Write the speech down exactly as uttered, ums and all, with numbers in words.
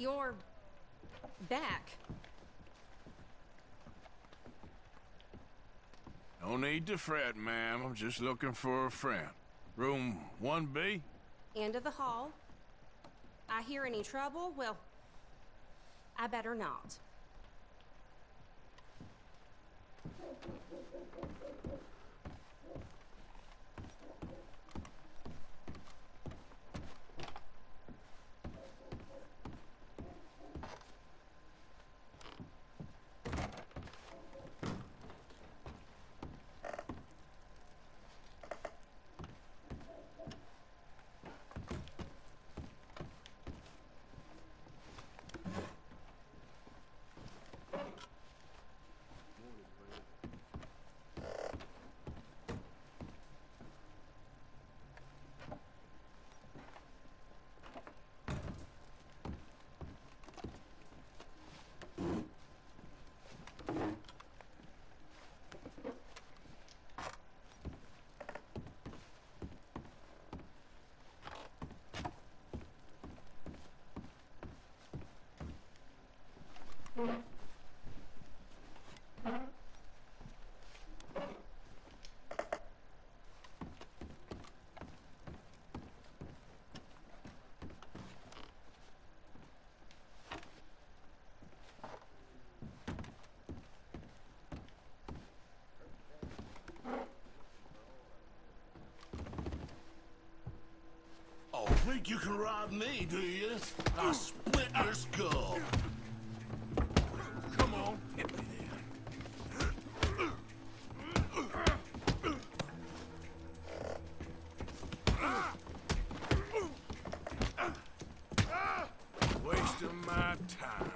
You're back. No need to fret, ma'am. I'm just looking for a friend. Room one B? End of the hall. I hear any trouble? Well, I better not. Oh, think you can rob me, do you? I'll split your skull. Come on, hit me then. Wasting my time.